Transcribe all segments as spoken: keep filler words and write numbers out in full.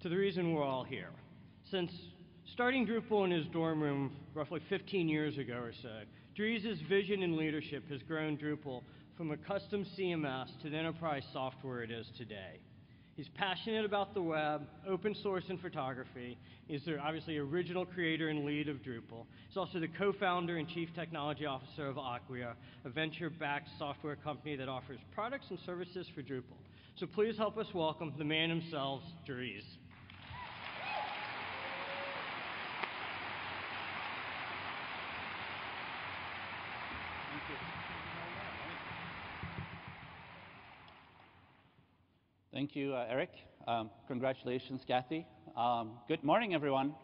to the reason we're all here. Since starting Drupal in his dorm room roughly fifteen years ago or so, Dries' vision and leadership has grown Drupal from a custom C M S to the enterprise software it is today. He's passionate about the web, open source, and photography. He's the obviously original creator and lead of Drupal. He's also the co-founder and chief technology officer of Acquia, a venture-backed software company that offers products and services for Drupal. So please help us welcome the man himself, Dries. Thank you, uh, Eric. Um, congratulations, Kathy. Um, good morning, everyone.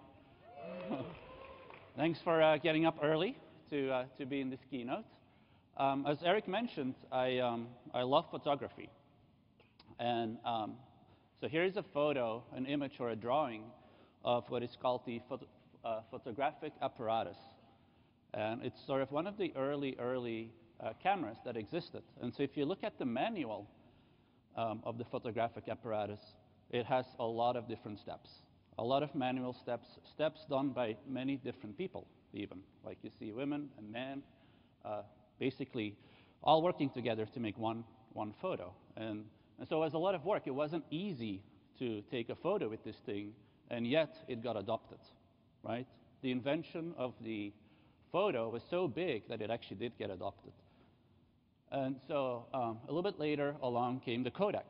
Thanks for uh, getting up early to, uh, to be in this keynote. Um, as Eric mentioned, I, um, I love photography. And um, so here's a photo, an image, or a drawing of what is called the photo, uh, photographic apparatus. And it's sort of one of the early, early uh, cameras that existed. And so if you look at the manual, Um, of the photographic apparatus, it has a lot of different steps, a lot of manual steps, steps done by many different people even, like you see women and men, uh, basically all working together to make one, one photo. And, and so it was a lot of work. It wasn't easy to take a photo with this thing, and yet it got adopted, right? The invention of the photo was so big that it actually did get adopted. And so um, a little bit later along came the Kodak.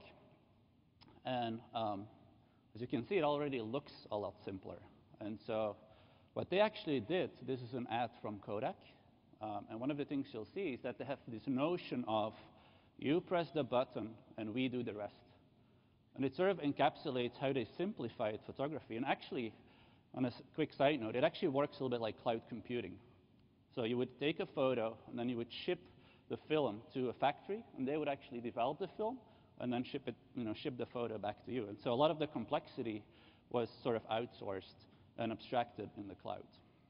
And um, as you can see, it already looks a lot simpler. And so what they actually did, this is an ad from Kodak. Um, and one of the things you'll see is that they have this notion of you press the button and we do the rest. And it sort of encapsulates how they simplified photography. And actually, on a quick side note, it actually works a little bit like cloud computing. So you would take a photo and then you would ship the film to a factory, and they would actually develop the film and then ship it, you know, ship the photo back to you. And so a lot of the complexity was sort of outsourced and abstracted in the cloud.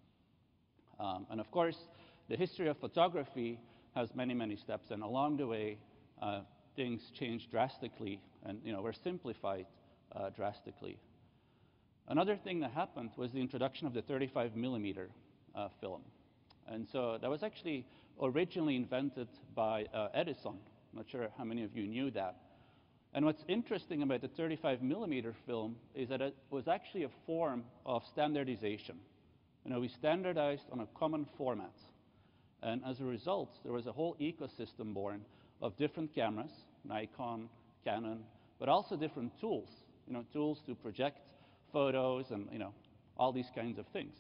Um, and of course, the history of photography has many, many steps, and along the way, uh, things changed drastically, and you know, were simplified uh, drastically. Another thing that happened was the introduction of the thirty-five millimeter uh, film. And so that was actually originally invented by uh, Edison. I'm not sure how many of you knew that. And what's interesting about the thirty-five millimeter film is that it was actually a form of standardization. You know, we standardized on a common format. And as a result, there was a whole ecosystem born of different cameras, Nikon, Canon, but also different tools, you know, tools to project photos and, you know, all these kinds of things.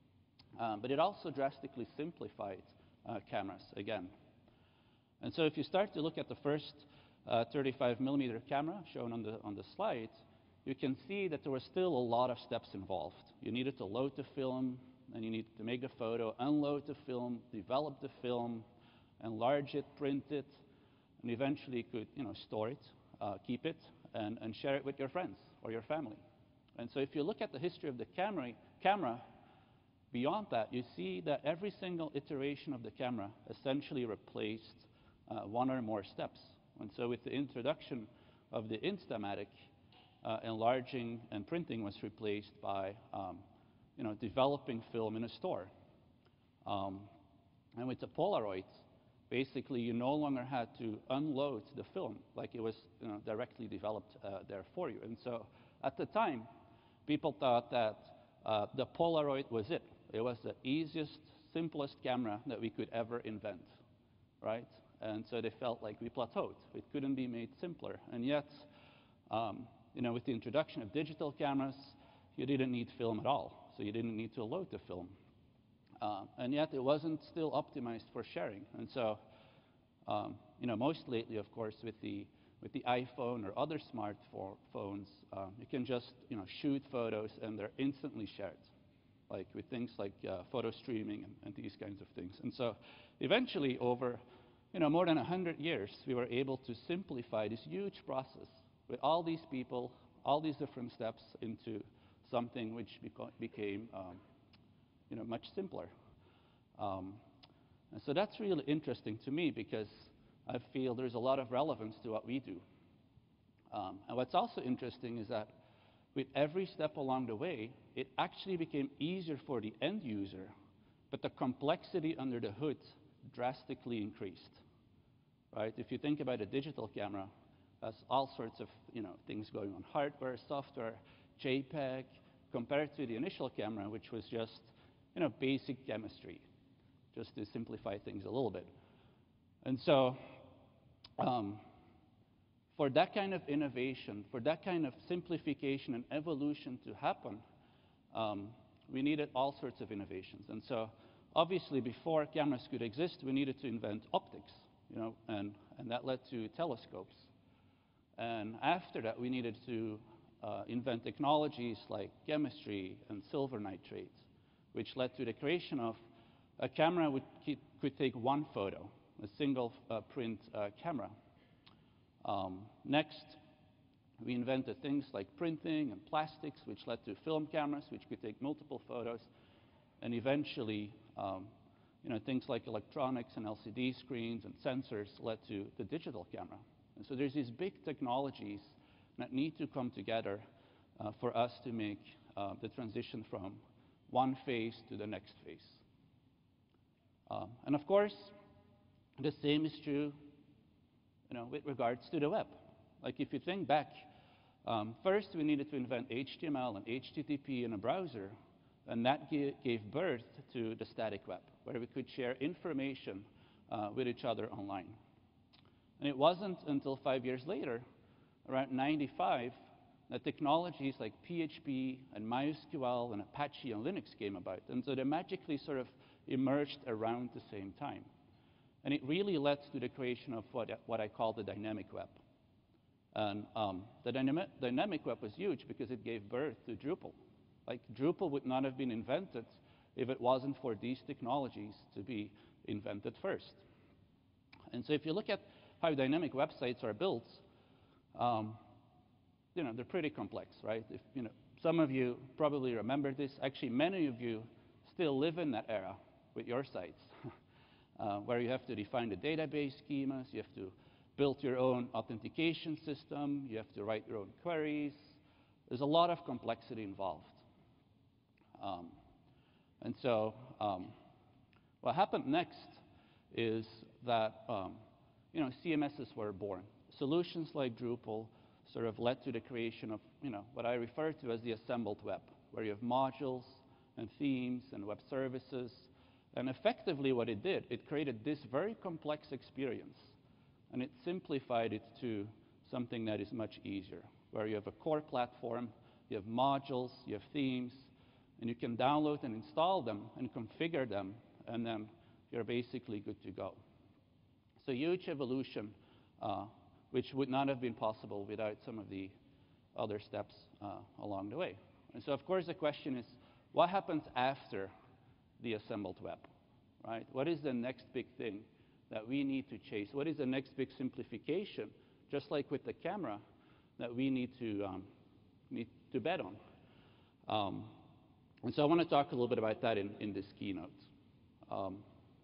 Um, but it also drastically simplified uh, cameras again. And so if you start to look at the first uh, thirty-five millimeter camera shown on the, on the slide, you can see that there were still a lot of steps involved. You needed to load the film, and you needed to make a photo, unload the film, develop the film, enlarge it, print it, and eventually you could, you know, store it, uh, keep it, and, and share it with your friends or your family. And so if you look at the history of the camera, camera beyond that, you see that every single iteration of the camera essentially replaced uh, one or more steps. And so with the introduction of the Instamatic, uh, enlarging and printing was replaced by um, you know, developing film in a store. Um, and with the Polaroid, basically you no longer had to unload the film, like it was, you know, directly developed uh, there for you. And so at the time, people thought that uh, the Polaroid was it. It was the easiest, simplest camera that we could ever invent, right? And so they felt like we plateaued. It couldn't be made simpler. And yet, um, you know, with the introduction of digital cameras, you didn't need film at all. So you didn't need to load the film. Uh, and yet it wasn't still optimized for sharing. And so, um, you know, most lately, of course, with the, with the iPhone or other smartphones, um, you can just, you know, shoot photos and they're instantly shared, like with things like uh, photo streaming and, and these kinds of things. And so eventually, over, you know, more than one hundred years, we were able to simplify this huge process with all these people, all these different steps into something which beco became um, you know, much simpler. Um, and so that's really interesting to me because I feel there's a lot of relevance to what we do. Um, and what's also interesting is that with every step along the way, it actually became easier for the end user, but the complexity under the hood drastically increased. Right? If you think about a digital camera, has all sorts of you know, things going on, hardware, software, JPEG, compared to the initial camera, which was just you know, basic chemistry, just to simplify things a little bit. And so, um, for that kind of innovation, for that kind of simplification and evolution to happen, um, we needed all sorts of innovations. And so, obviously, before cameras could exist, we needed to invent optics, you know, and, and that led to telescopes. And after that, we needed to uh, invent technologies like chemistry and silver nitrate, which led to the creation of a camera which could take one photo, a single uh, print uh, camera. Um, next, we invented things like printing and plastics, which led to film cameras, which could take multiple photos. And eventually, um, you know, things like electronics and L C D screens and sensors led to the digital camera. And so there's these big technologies that need to come together uh, for us to make uh, the transition from one phase to the next phase. Um, and of course, the same is true you know, with regards to the web. Like if you think back, um, first we needed to invent H T M L and H T T P in a browser, and that gave birth to the static web, where we could share information uh, with each other online. And it wasn't until five years later, around ninety-five, that technologies like P H P and MySQL and Apache and Linux came about. And so they magically sort of emerged around the same time. And it really led to the creation of what, what I call the dynamic web. And um, the dynamic, dynamic web was huge because it gave birth to Drupal. Like Drupal would not have been invented if it wasn't for these technologies to be invented first. And so if you look at how dynamic websites are built, um, you know, they're pretty complex, right? If, you know, some of you probably remember this. Actually, many of you still live in that era with your sites, uh, where you have to define the database schemas, you have to build your own authentication system, you have to write your own queries. There's a lot of complexity involved. Um, and so um, what happened next is that um, you know, C M Ss were born. Solutions like Drupal sort of led to the creation of you know, what I refer to as the assembled web, where you have modules and themes and web services. And effectively what it did, it created this very complex experience, and it simplified it to something that is much easier, where you have a core platform, you have modules, you have themes, and you can download and install them and configure them, and then you're basically good to go. So huge evolution, uh, which would not have been possible without some of the other steps uh, along the way. And so, of course, the question is, what happens after the assembled web, right? What is the next big thing that we need to chase? What is the next big simplification, just like with the camera, that we need to, um, need to bet on? Um, and so I want to talk a little bit about that in, in this keynote. Um,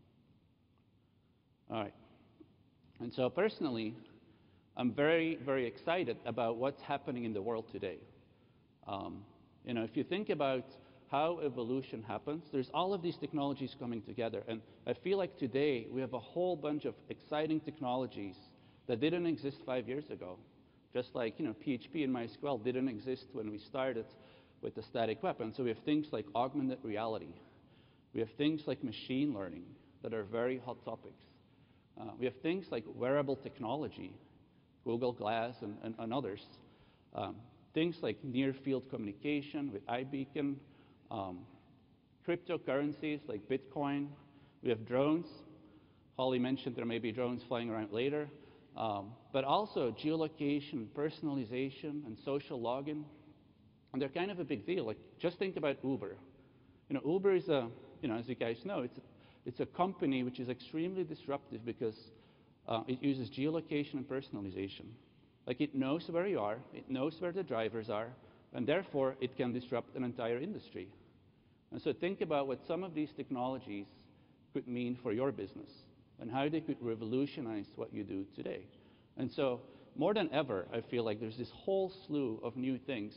all right. And so personally, I'm very, very excited about what's happening in the world today. Um, you know, if you think about how evolution happens, there's all of these technologies coming together. And I feel like today we have a whole bunch of exciting technologies that didn't exist five years ago. Just like, you know, P H P and MySQL didn't exist when we started with the static web. And so we have things like augmented reality. We have things like machine learning that are very hot topics. Uh, we have things like wearable technology, Google Glass and, and, and others. Um, things like near-field communication with iBeacon, um, cryptocurrencies like Bitcoin. We have drones. Holly mentioned there may be drones flying around later. Um, but also geolocation, personalization, and social login. And they're kind of a big deal. Like, just think about Uber. You know, Uber is a, you know, as you guys know, it's a, it's a company which is extremely disruptive because uh, it uses geolocation and personalization. Like, it knows where you are, it knows where the drivers are, and therefore it can disrupt an entire industry. And so think about what some of these technologies could mean for your business and how they could revolutionize what you do today. And so more than ever, I feel like there's this whole slew of new things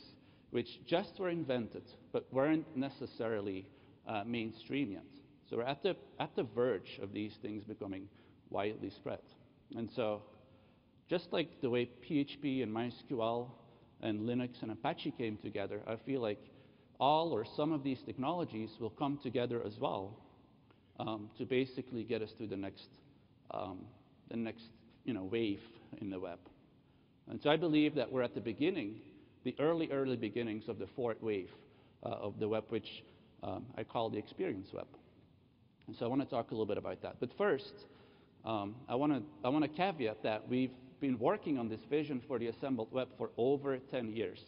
which just were invented, but weren't necessarily uh, mainstream yet. So we're at the, at the verge of these things becoming widely spread. And so just like the way P H P and MySQL and Linux and Apache came together, I feel like all or some of these technologies will come together as well um, to basically get us to the next, um, the next you know, wave in the web. And so I believe that we're at the beginning, the early, early beginnings of the fourth wave uh, of the web, which um, I call the experience web. And so I want to talk a little bit about that. But first, um, I want to I want to caveat that we've been working on this vision for the assembled web for over ten years.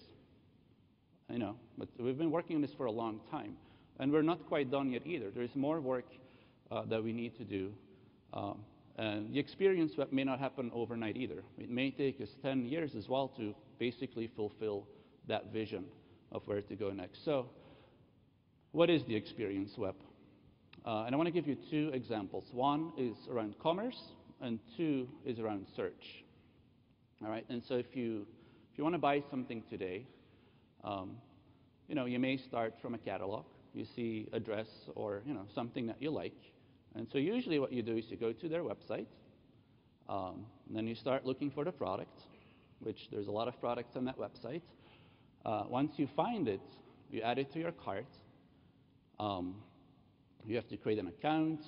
I know, but we've been working on this for a long time. And we're not quite done yet either. There's more work uh, that we need to do. Um, and the experience web may not happen overnight either. It may take us ten years as well to basically fulfill that vision of where to go next. So what is the experience web? Uh, and I want to give you two examples. One is around commerce, and two is around search. All right, and so if you, if you want to buy something today, um, you know, you may start from a catalog. You see a dress or, you know, something that you like. And so usually what you do is you go to their website, um, and then you start looking for the product, which there's a lot of products on that website. Uh, once you find it, you add it to your cart. Um, you have to create an account.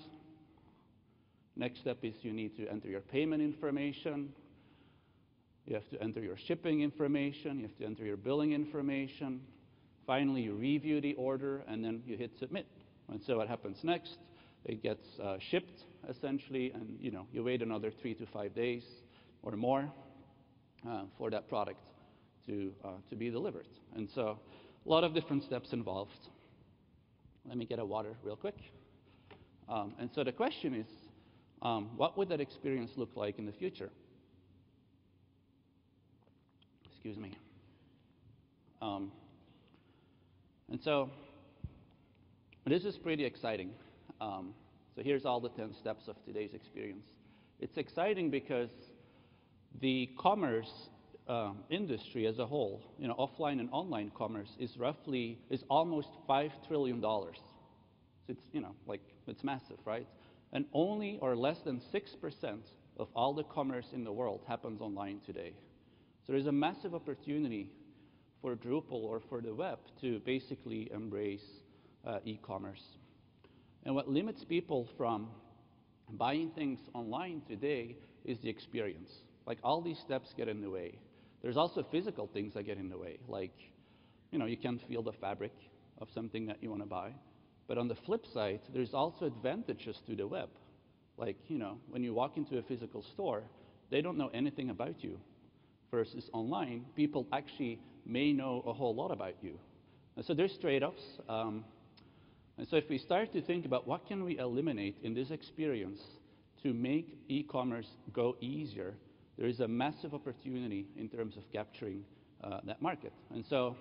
Next step is you need to enter your payment information. You have to enter your shipping information. You have to enter your billing information. Finally, you review the order, and then you hit submit. And so what happens next? It gets uh, shipped, essentially, and you know you wait another three to five days or more uh, for that product to, uh, to be delivered. And so a lot of different steps involved. Let me get a water real quick. Um, and so the question is, um, what would that experience look like in the future? Excuse me. Um, and so this is pretty exciting. Um, so here's all the ten steps of today's experience. It's exciting because the commerce uh, industry as a whole, you know, offline and online commerce, is roughly is almost five trillion dollars. So it's you know like it's massive, right? And only or less than six percent of all the commerce in the world happens online today. So there's a massive opportunity for Drupal or for the web to basically embrace uh, e-commerce. And what limits people from buying things online today is the experience. Like all these steps get in the way. There's also physical things that get in the way, like you know you can't feel the fabric of something that you want to buy. But on the flip side, there's also advantages to the web. Like you know when you walk into a physical store, they don't know anything about you. Versus online, people actually may know a whole lot about you. And so there's trade-offs. Um, and so if we start to think about what can we eliminate in this experience to make e-commerce go easier, there is a massive opportunity in terms of capturing uh, that market. And so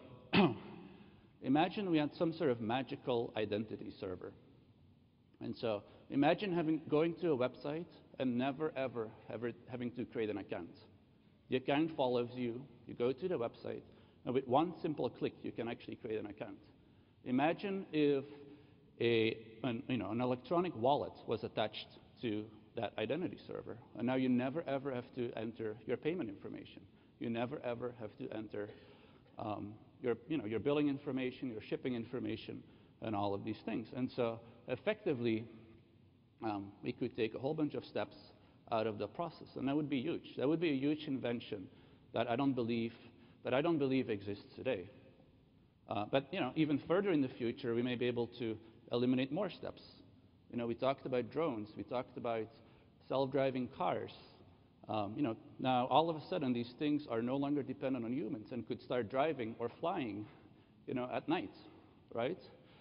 imagine we had some sort of magical identity server. And so imagine having, going to a website and never, ever, ever having to create an account. The account follows you, you go to the website, and with one simple click, you can actually create an account. Imagine if a, an, you know, an electronic wallet was attached to that identity server, and now you never ever have to enter your payment information. You never ever have to enter um, your, you know, your billing information, your shipping information, and all of these things. And so effectively, um, we could take a whole bunch of steps out of the process, and that would be huge. That would be a huge invention that I don't believe that I don't believe exists today. Uh, but you know, even further in the future, we may be able to eliminate more steps. You know, we talked about drones, we talked about self-driving cars. Um, you know, now all of a sudden, these things are no longer dependent on humans and could start driving or flying, you know, at night, right?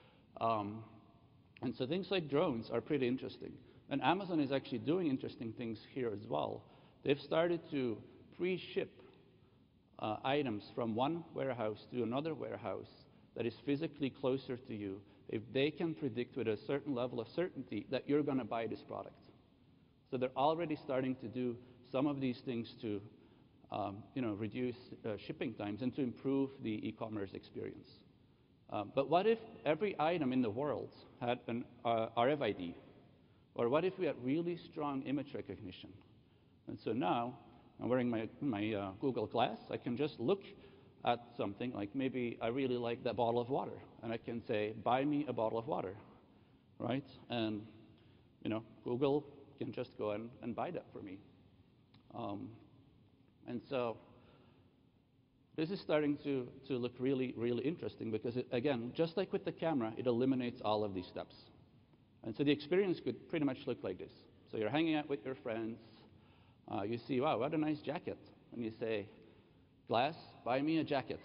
Um, and so things like drones are pretty interesting. And Amazon is actually doing interesting things here as well. They've started to pre-ship uh, items from one warehouse to another warehouse that is physically closer to you if they can predict with a certain level of certainty that you're going to buy this product. So they're already starting to do some of these things to um, you know, reduce uh, shipping times and to improve the e-commerce experience. Um, but what if every item in the world had an uh, R F I D? Or what if we had really strong image recognition? And so now, I'm wearing my, my uh, Google Glass. I can just look at something, like maybe I really like that bottle of water, and I can say, buy me a bottle of water, right? And, you know, Google can just go and, and buy that for me. Um, and so this is starting to, to look really, really interesting because, it, again, just like with the camera, it eliminates all of these steps. And so the experience could pretty much look like this. So you're hanging out with your friends. Uh, you see, wow, what a nice jacket. And you say, Glass, buy me a jacket.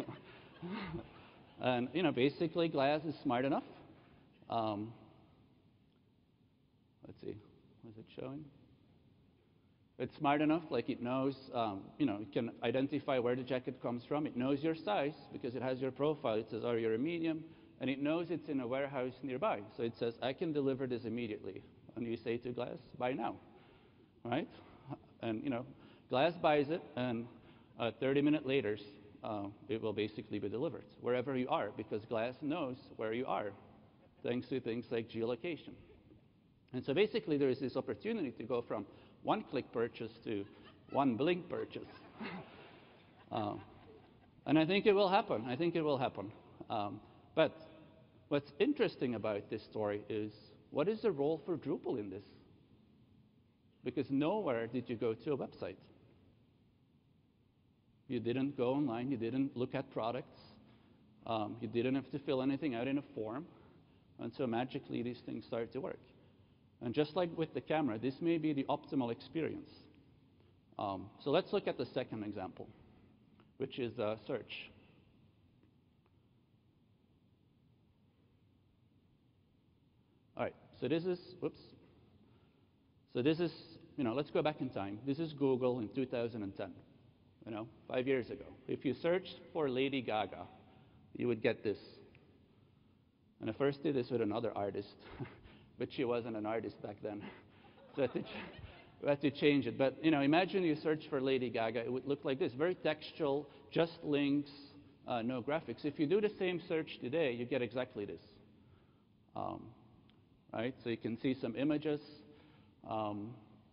And, you know, basically, Glass is smart enough. Um, let's see, was it showing? It's smart enough, like it knows, um, you know, it can identify where the jacket comes from. It knows your size because it has your profile. It says, oh, you're a medium. And it knows it's in a warehouse nearby. So it says, I can deliver this immediately. And you say to Glass, buy now, right? And, you know, Glass buys it, and uh, thirty minutes later, uh, it will basically be delivered wherever you are, because Glass knows where you are, thanks to things like geolocation. And so basically, there is this opportunity to go from one-click purchase to one blink purchase. um, and I think it will happen. I think it will happen. Um, but what's interesting about this story is, what is the role for Drupal in this? Because nowhere did you go to a website. You didn't go online. You didn't look at products. Um, you didn't have to fill anything out in a form. And so magically, these things started to work. And just like with the camera, this may be the optimal experience. Um, so let's look at the second example, which is uh, search. All right, so this is, whoops. So this is, you know, let's go back in time. This is Google in two thousand ten, you know, five years ago. If you searched for Lady Gaga, you would get this. And I first did this with another artist, but she wasn't an artist back then. So I had, to we had to change it. But, you know, imagine you search for Lady Gaga. It would look like this, very textual, just links, uh, no graphics. If you do the same search today, you get exactly this. Um, right? So you can see some images. Um,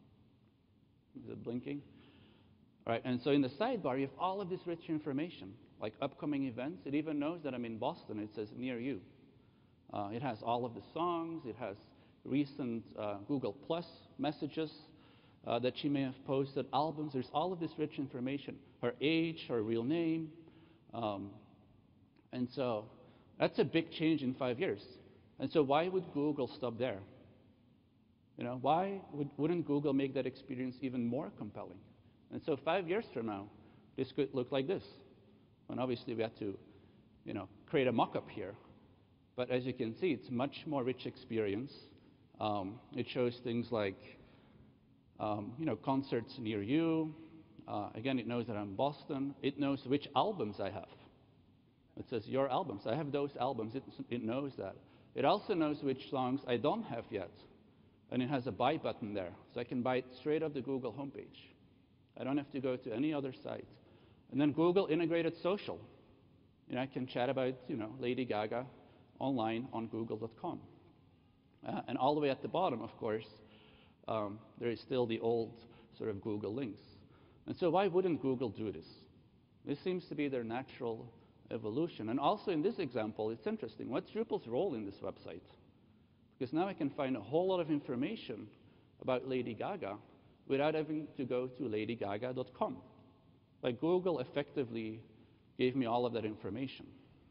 is it blinking? All right, and so in the sidebar, you have all of this rich information, like upcoming events. It even knows that I'm in Boston. It says near you. Uh, it has all of the songs. It has recent uh, Google Plus messages uh, that she may have posted, albums. There's all of this rich information, her age, her real name. Um, and so that's a big change in five years. And so why would Google stop there? You know, why would, wouldn't Google make that experience even more compelling? And so five years from now, this could look like this. And obviously, we had to, you know, create a mock-up here. But as you can see, it's much more rich experience. Um, it shows things like, um, you know, concerts near you. Uh, again, it knows that I'm in Boston. It knows which albums I have. It says your albums. I have those albums. It, it knows that. It also knows which songs I don't have yet. And it has a buy button there. So I can buy it straight off the Google homepage. I don't have to go to any other site. And then Google integrated social. You know, I can chat about, you know, Lady Gaga online on google dot com. Uh, and all the way at the bottom, of course, um, there is still the old sort of Google links. And so why wouldn't Google do this? This seems to be their natural evolution. And also in this example, it's interesting. What's Drupal's role in this website? Because now I can find a whole lot of information about Lady Gaga without having to go to lady gaga dot com. Like Google effectively gave me all of that information.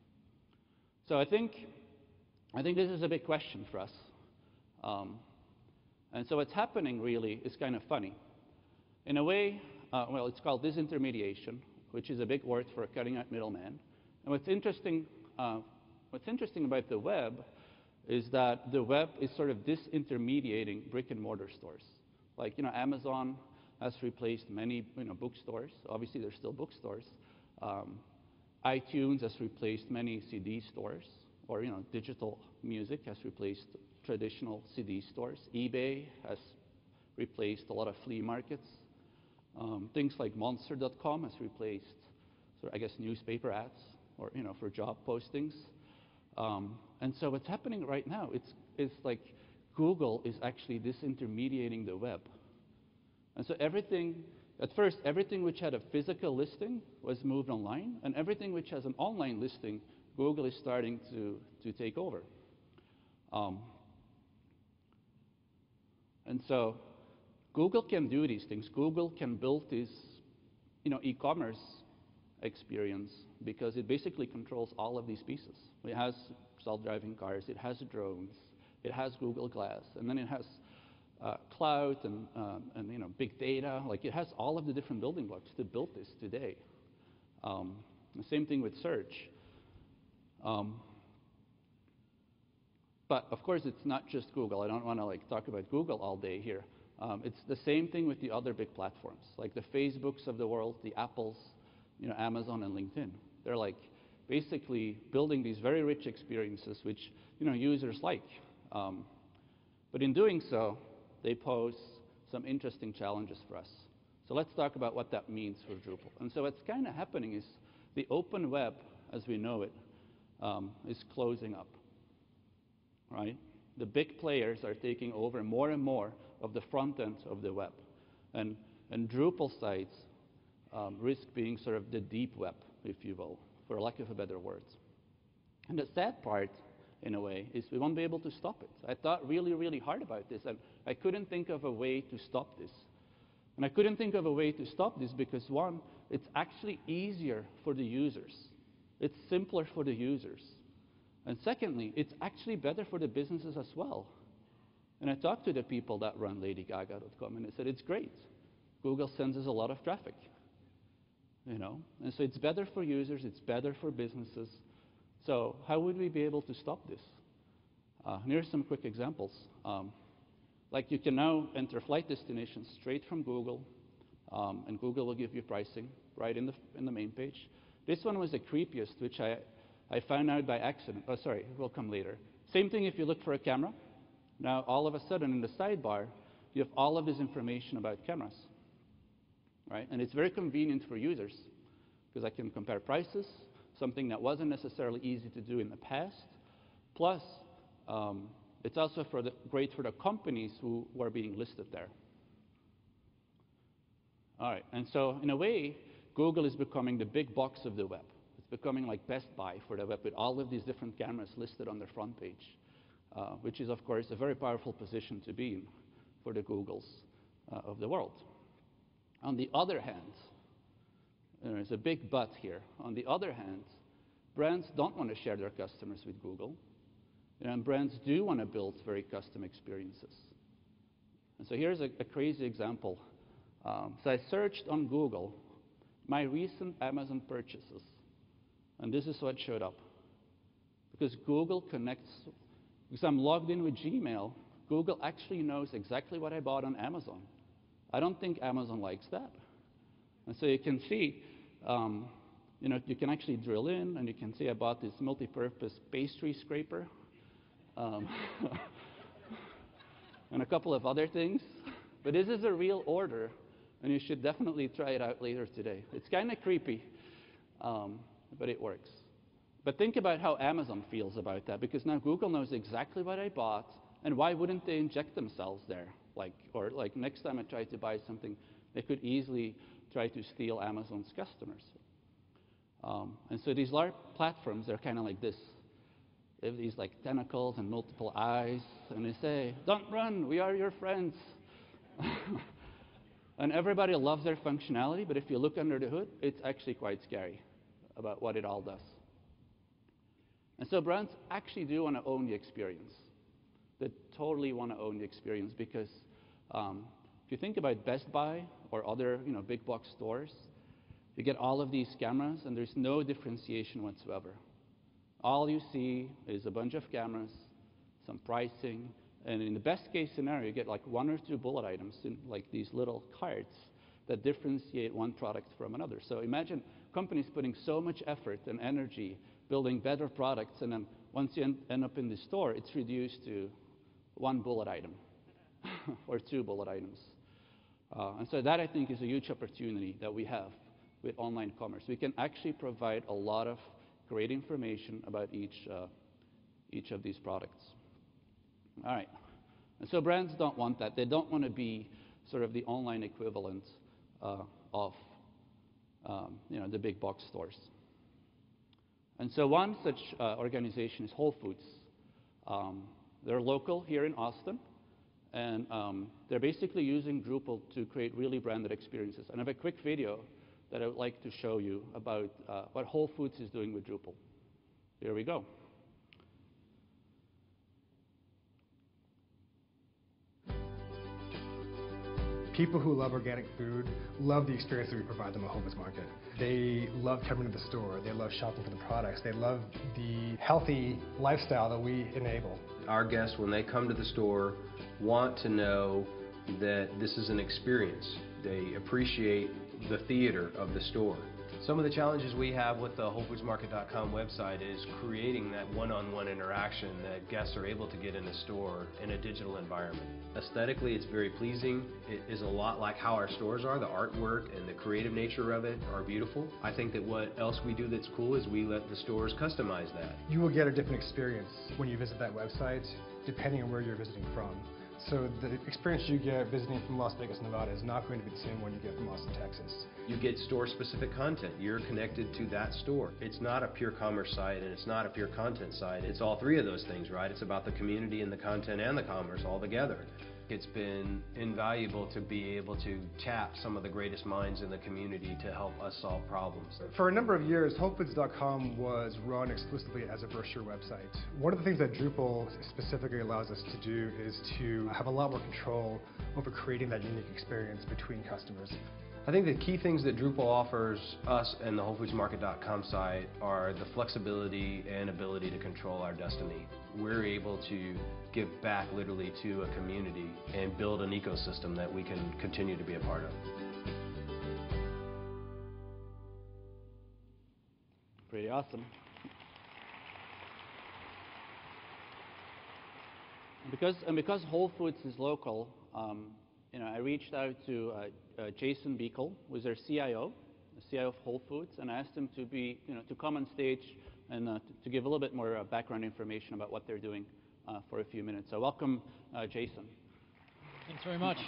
So I think, I think this is a big question for us. Um, and so what's happening really is kind of funny. In a way, uh, well, it's called disintermediation, which is a big word for a cutting out middleman. And what's interesting, uh, what's interesting about the web is that the web is sort of disintermediating brick and mortar stores. Like, you know, Amazon has replaced many, you know, bookstores. Obviously, there's still bookstores. Um, iTunes has replaced many C D stores, or, you know, digital music has replaced traditional C D stores. eBay has replaced a lot of flea markets. Um, things like monster dot com has replaced, sort of, I guess, newspaper ads, or you know, for job postings. Um, and so what's happening right now, it's, it's like Google is actually disintermediating the web. And so everything, at first, everything which had a physical listing was moved online, and everything which has an online listing, Google is starting to, to take over. Um, and so Google can do these things. Google can build this, you know, e-commerce experience because it basically controls all of these pieces. It has self-driving cars, it has drones, it has Google Glass, and then it has uh, cloud and, um, and you know, big data. Like, it has all of the different building blocks to build this today. Um, the same thing with search. Um, but of course, it's not just Google. I don't want to like talk about Google all day here. Um, it's the same thing with the other big platforms, like the Facebooks of the world, the Apples, you know, Amazon and LinkedIn. They're like basically building these very rich experiences which, you know, users like. Um, but in doing so, they pose some interesting challenges for us. So let's talk about what that means for Drupal. And so what's kind of happening is the open web, as we know it, um, is closing up, right? The big players are taking over more and more of the front end of the web. And, and Drupal sites um, risk being sort of the deep web, if you will, for lack of a better word. And the sad part, in a way, is we won't be able to stop it. I thought really, really hard about this, and I couldn't think of a way to stop this. And I couldn't think of a way to stop this because, one, it's actually easier for the users. It's simpler for the users. And secondly, it's actually better for the businesses as well. And I talked to the people that run lady gaga dot com, and they said, it's great. Google sends us a lot of traffic. You know? And so it's better for users, it's better for businesses. So how would we be able to stop this? Uh, and here's some quick examples. Um, like you can now enter flight destinations straight from Google, um, and Google will give you pricing right in the, in the main page. This one was the creepiest, which I, I found out by accident. Oh, sorry, it will come later. Same thing if you look for a camera. Now, all of a sudden, in the sidebar, you have all of this information about cameras, right? And it's very convenient for users, because I can compare prices, something that wasn't necessarily easy to do in the past. Plus, um, it's also for the, great for the companies who were being listed there. All right, and so in a way, Google is becoming the big box of the web. It's becoming like Best Buy for the web with all of these different cameras listed on their front page, uh, which is, of course, a very powerful position to be in for the Googles uh, of the world. On the other hand, there's a big but here. On the other hand, brands don't want to share their customers with Google, and brands do want to build very custom experiences. And so here's a, a crazy example. Um, so I searched on Google my recent Amazon purchases, and this is what showed up. Because Google connects, because I'm logged in with Gmail, Google actually knows exactly what I bought on Amazon. I don't think Amazon likes that. And so you can see, um, you know, you can actually drill in, and you can see I bought this multi-purpose pastry scraper, um, and a couple of other things. But this is a real order, and you should definitely try it out later today. It's kind of creepy, um, but it works. But think about how Amazon feels about that, because now Google knows exactly what I bought, and why wouldn't they inject themselves there? Like, or like next time I try to buy something, they could easily try to steal Amazon's customers. Um, and so these large platforms, they're kind of like this. They have these like tentacles and multiple eyes, and they say, don't run, we are your friends. And everybody loves their functionality, but if you look under the hood, it's actually quite scary about what it all does. And so brands actually do want to own the experience. They totally want to own the experience because um, if you think about Best Buy or other, you know, big box stores, you get all of these cameras, and there's no differentiation whatsoever. All you see is a bunch of cameras, some pricing, and in the best case scenario, you get like one or two bullet items in like these little cards that differentiate one product from another. So imagine companies putting so much effort and energy building better products, and then once you end, end up in the store, it's reduced to one bullet item or two bullet items. Uh, and so that, I think, is a huge opportunity that we have with online commerce. We can actually provide a lot of great information about each, uh, each of these products. All right. And so brands don't want that. They don't want to be sort of the online equivalent uh, of um, you know, the big box stores. And so one such uh, organization is Whole Foods. Um, they're local here in Austin. And um, they're basically using Drupal to create really branded experiences. And I have a quick video that I would like to show you about uh, what Whole Foods is doing with Drupal. Here we go. People who love organic food love the experience that we provide them at Whole Foods Market. They love coming to the store. They love shopping for the products. They love the healthy lifestyle that we enable. Our guests, when they come to the store, want to know that this is an experience. They appreciate the theater of the store. Some of the challenges we have with the Whole Foods Market dot com website is creating that one-on-one interaction that guests are able to get in the store in a digital environment. Aesthetically, it's very pleasing. It is a lot like how our stores are. The artwork and the creative nature of it are beautiful. I think that what else we do that's cool is we let the stores customize that. You will get a different experience when you visit that website, depending on where you're visiting from. So the experience you get visiting from Las Vegas, Nevada is not going to be the same one you get from Austin, Texas. You get store-specific content. You're connected to that store. It's not a pure commerce site and it's not a pure content site. It's all three of those things, right? It's about the community and the content and the commerce all together. It's been invaluable to be able to tap some of the greatest minds in the community to help us solve problems. For a number of years, Whole Foods dot com was run exclusively as a brochure website. One of the things that Drupal specifically allows us to do is to have a lot more control over creating that unique experience between customers. I think the key things that Drupal offers us and the Whole Foods Market dot com site are the flexibility and ability to control our destiny. We're able to give back literally to a community and build an ecosystem that we can continue to be a part of. Pretty awesome. Because, and because Whole Foods is local, um, you know, I reached out to uh, uh, Jason Beekle, who is their C I O, the C I O of Whole Foods, and I asked him to be, you know, to come on stage and uh, to, to give a little bit more uh, background information about what they're doing uh, for a few minutes. So welcome, uh, Jason. Thanks very much.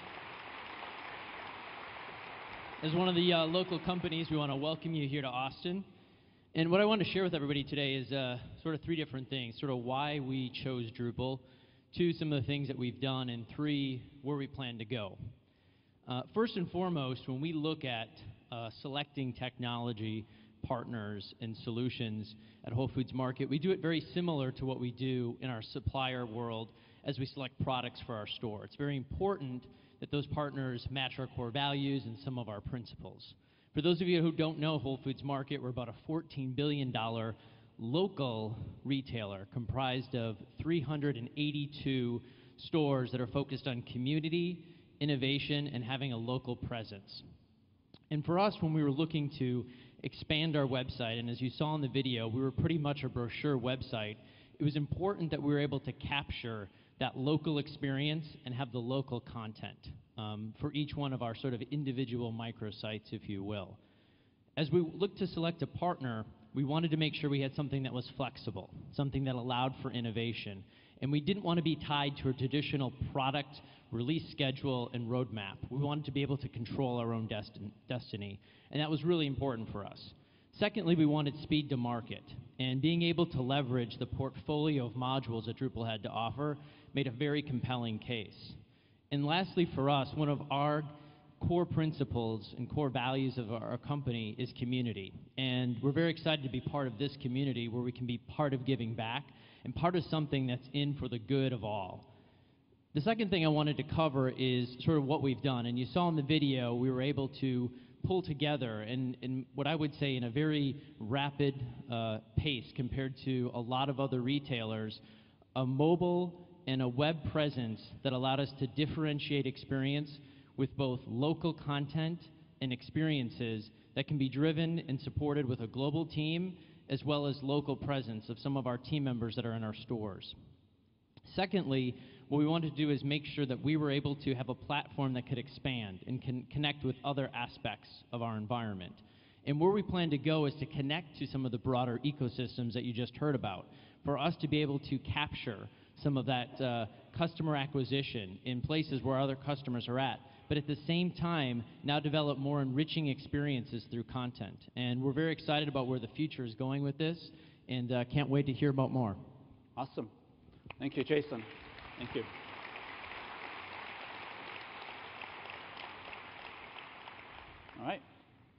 As one of the uh, local companies, we want to welcome you here to Austin. And what I want to share with everybody today is uh, sort of three different things, sort of why we chose Drupal, two, some of the things that we've done, and three, where we plan to go. Uh, first and foremost, when we look at uh, selecting technology partners and solutions at Whole Foods Market, we do it very similar to what we do in our supplier world as we select products for our store. It's very important that those partners match our core values and some of our principles. For those of you who don't know Whole Foods Market, we're about a fourteen billion dollar local retailer comprised of three hundred eighty-two stores that are focused on community, innovation, and having a local presence. And for us, when we were looking to expand our website, and as you saw in the video, we were pretty much a brochure website, it was important that we were able to capture that local experience and have the local content um, for each one of our sort of individual microsites, if you will. As we looked to select a partner, we wanted to make sure we had something that was flexible, something that allowed for innovation. And we didn't want to be tied to a traditional product release schedule and roadmap. We wanted to be able to control our own destin destiny, and that was really important for us. Secondly, we wanted speed to market, and being able to leverage the portfolio of modules that Drupal had to offer made a very compelling case. And lastly, for us, one of our core principles and core values of our company is community. And we're very excited to be part of this community where we can be part of giving back and part of something that's in for the good of all. The second thing I wanted to cover is sort of what we've done. And you saw in the video, we were able to pull together, and, and what I would say in a very rapid uh, pace compared to a lot of other retailers, a mobile and a web presence that allowed us to differentiate experience with both local content and experiences that can be driven and supported with a global team as well as local presence of some of our team members that are in our stores. Secondly, what we wanted to do is make sure that we were able to have a platform that could expand and can connect with other aspects of our environment. And where we plan to go is to connect to some of the broader ecosystems that you just heard about, for us to be able to capture some of that uh, customer acquisition in places where other customers are at, but at the same time, now develop more enriching experiences through content. And we're very excited about where the future is going with this, and uh, can't wait to hear about more. Awesome. Thank you, Jason. Thank you. All right.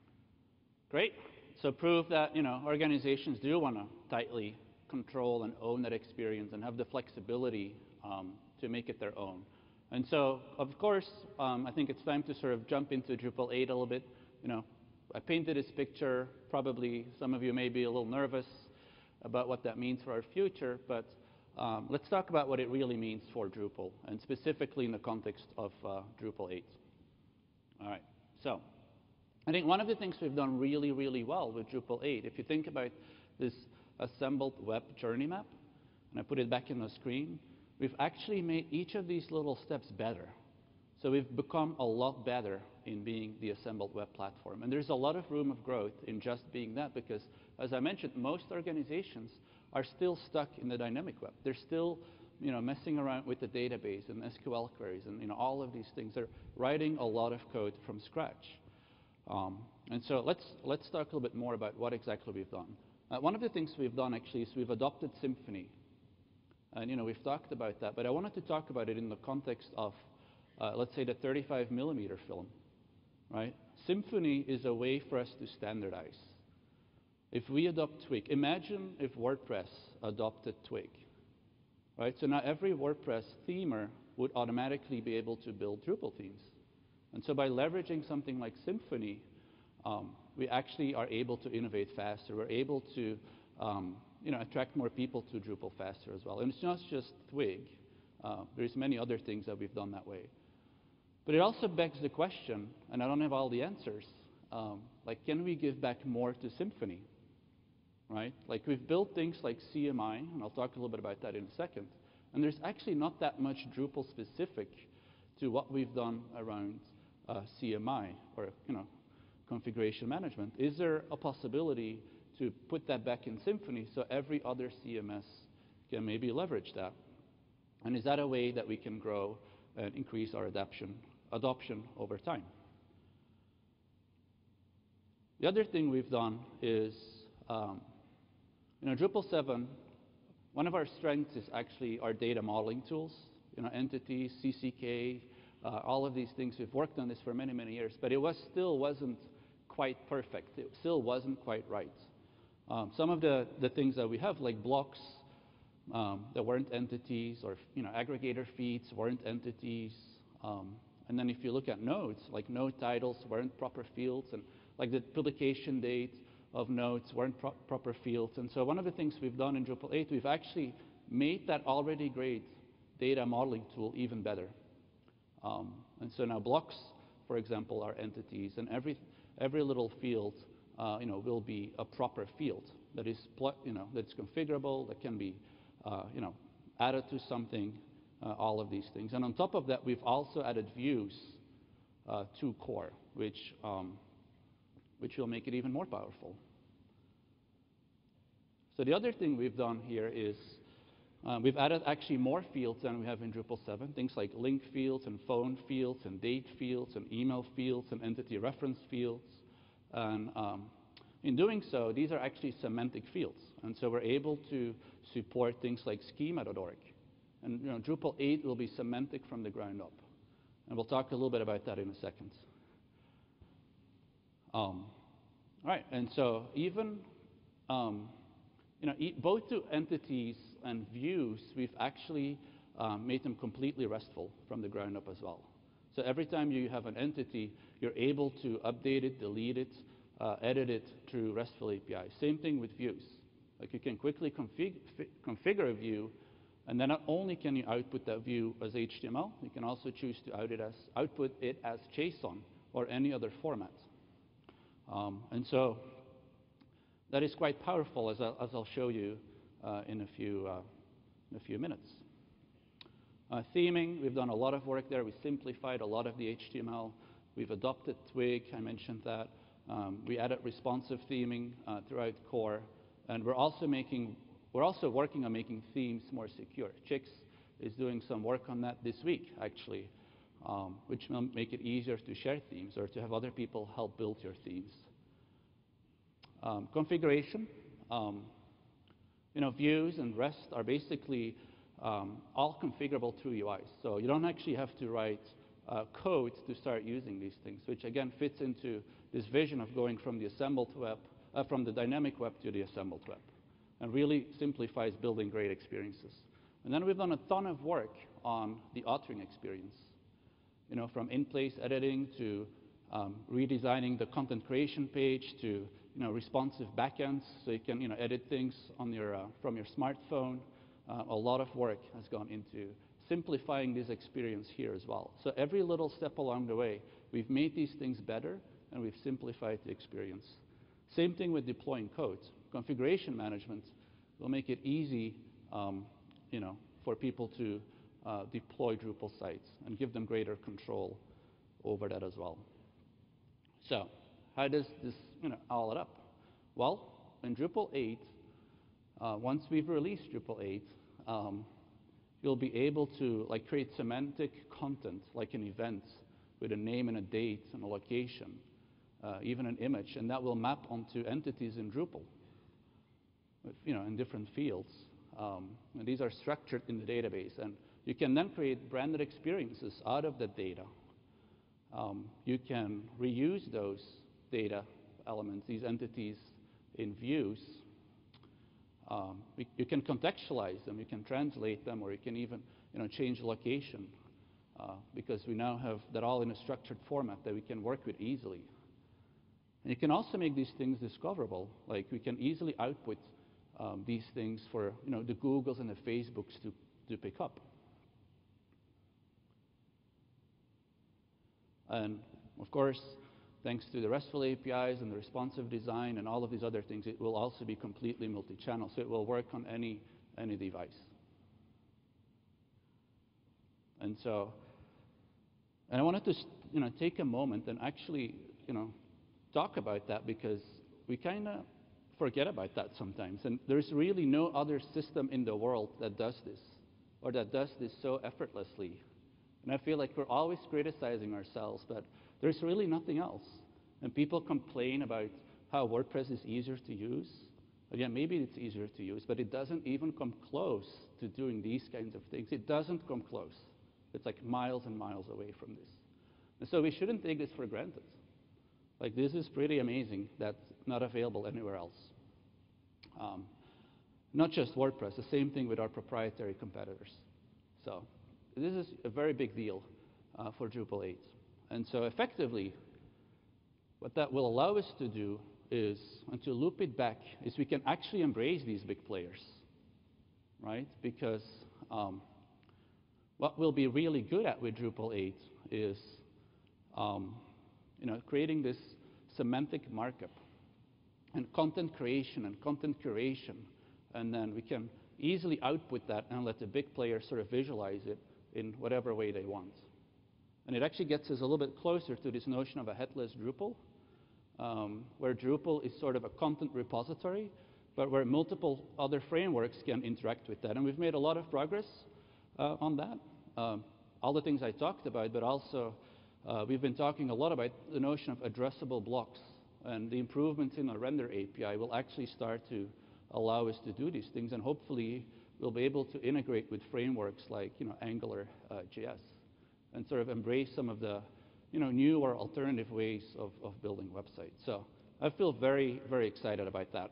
Great. So prove that, you know, organizations do want to tightly control and own that experience and have the flexibility um, to make it their own. And so, of course, um, I think it's time to sort of jump into Drupal eight a little bit. You know, I painted this picture. Probably some of you may be a little nervous about what that means for our future, but um, let's talk about what it really means for Drupal, and specifically in the context of uh, Drupal eight. All right. So I think one of the things we've done really, really well with Drupal eight, if you think about this assembled web journey map, and I put it back in the screen, we've actually made each of these little steps better. So we've become a lot better in being the assembled web platform. And there's a lot of room of growth in just being that, because, as I mentioned, most organizations are still stuck in the dynamic web. They're still, you know, messing around with the database and S Q L queries and, you know, all of these things. They're writing a lot of code from scratch. Um, and so let's, let's talk a little bit more about what exactly we've done. Uh, one of the things we've done, actually, is we've adopted Symfony. And, you know, we've talked about that, but I wanted to talk about it in the context of, uh, let's say, the thirty-five millimeter film, right? Symfony is a way for us to standardize. If we adopt Twig, imagine if WordPress adopted Twig, right? So now every WordPress themer would automatically be able to build Drupal themes. And so by leveraging something like Symfony, um, we actually are able to innovate faster. We're able to um, you know, attract more people to Drupal faster as well. And it's not just Twig. Uh, there's many other things that we've done that way. But it also begs the question, and I don't have all the answers, um, like, can we give back more to Symfony, right? Like, we've built things like C M I, and I'll talk a little bit about that in a second. And there's actually not that much Drupal specific to what we've done around uh, C M I, or, you know, configuration management. Is there a possibility to put that back in Symfony so every other C M S can maybe leverage that? And is that a way that we can grow and increase our adoption, adoption over time? The other thing we've done is, um, you know, Drupal seven, one of our strengths is actually our data modeling tools, you know, entities, C C K, uh, all of these things. We've worked on this for many, many years, but it was still wasn't quite perfect. It still wasn't quite right. Um, some of the, the things that we have, like blocks um, that weren't entities, or, you know, aggregator feeds weren't entities. Um, and then if you look at nodes, like node titles weren't proper fields, and like the publication date of nodes weren't pro proper fields. And so one of the things we've done in Drupal eight, we've actually made that already great data modeling tool even better. Um, and so now blocks, for example, are entities, and every, every little field Uh, you know, will be a proper field that is, you know, that's configurable, that can be, uh, you know, added to something, uh, all of these things. And on top of that, we've also added views uh, to core, which, um, which will make it even more powerful. So the other thing we've done here is uh, we've added actually more fields than we have in Drupal seven, things like link fields and phone fields and date fields and email fields and entity reference fields. And um, in doing so, these are actually semantic fields. And so we're able to support things like schema dot org. And, you know, Drupal eight will be semantic from the ground up. And we'll talk a little bit about that in a second. Um, all right, and so even, um, you know, e both to entities and views, we've actually um, made them completely RESTful from the ground up as well. So every time you have an entity, you're able to update it, delete it, uh, edit it through RESTful A P I. Same thing with views. Like, you can quickly config configure a view, and then not only can you output that view as H T M L, you can also choose to out it as, output it as JSON or any other format. Um, and so that is quite powerful, as I'll, as I'll show you uh, in, a few, uh, in a few minutes. Uh, theming, we've done a lot of work there. We simplified a lot of the H T M L. We've adopted Twig, I mentioned that. Um, we added responsive theming uh, throughout core. And we're also making, we're also working on making themes more secure. Chicks is doing some work on that this week, actually, um, which will make it easier to share themes or to have other people help build your themes. Um, configuration, um, you know, views and REST are basically um, all configurable through U Is. So you don't actually have to write uh, code to start using these things, which again fits into this vision of going from the assembled web, uh, from the dynamic web to the assembled web, and really simplifies building great experiences. And then we've done a ton of work on the authoring experience, you know, from in-place editing to um, redesigning the content creation page to, you know, responsive backends, so you can, you know, edit things on your, uh, from your smartphone. Uh, a lot of work has gone into simplifying this experience here as well. So every little step along the way, we've made these things better and we've simplified the experience. Same thing with deploying code. Configuration management will make it easy, um, you know, for people to uh, deploy Drupal sites and give them greater control over that as well. So how does this, you know, all it up? Well, in Drupal eight, uh, once we've released Drupal eight, um, you'll be able to like create semantic content, like an event with a name and a date and a location, uh, even an image, and that will map onto entities in Drupal, with, you know, in different fields. Um, and these are structured in the database, and you can then create branded experiences out of the data. Um, you can reuse those data elements, these entities, in views. Um, we, you can contextualize them, you can translate them, or you can even, you know, change location, uh, because we now have that all in a structured format that we can work with easily. And you can also make these things discoverable. Like we can easily output um, these things for, you know, the Googles and the Facebooks to, to pick up. And of course, thanks to the RESTful A P Is and the responsive design and all of these other things, it will also be completely multi-channel, so it will work on any, any device. And so, and I wanted to, you know, take a moment and actually, you know, talk about that, because we kind of forget about that sometimes. And there's really no other system in the world that does this, or that does this so effortlessly. And I feel like we're always criticizing ourselves, but there's really nothing else. And people complain about how WordPress is easier to use. Again, maybe it's easier to use, but it doesn't even come close to doing these kinds of things. It doesn't come close. It's like miles and miles away from this. And so we shouldn't take this for granted. Like, this is pretty amazing that's not available anywhere else. Um, not just WordPress, the same thing with our proprietary competitors. So this is a very big deal uh, for Drupal eight. And so effectively, what that will allow us to do is, and to loop it back, is we can actually embrace these big players, right? Because um, what we'll be really good at with Drupal eight is um, you know, creating this semantic markup and content creation and content curation. And then we can easily output that and let the big players sort of visualize it in whatever way they want. And it actually gets us a little bit closer to this notion of a headless Drupal, um, where Drupal is sort of a content repository, but where multiple other frameworks can interact with that. And we've made a lot of progress uh, on that. Um, all the things I talked about, but also uh, we've been talking a lot about the notion of addressable blocks, and the improvements in our render A P I will actually start to allow us to do these things, and hopefully we'll be able to integrate with frameworks like, you know, Angular uh, J S, and sort of embrace some of the, you know, new or alternative ways of, of building websites. So I feel very, very excited about that.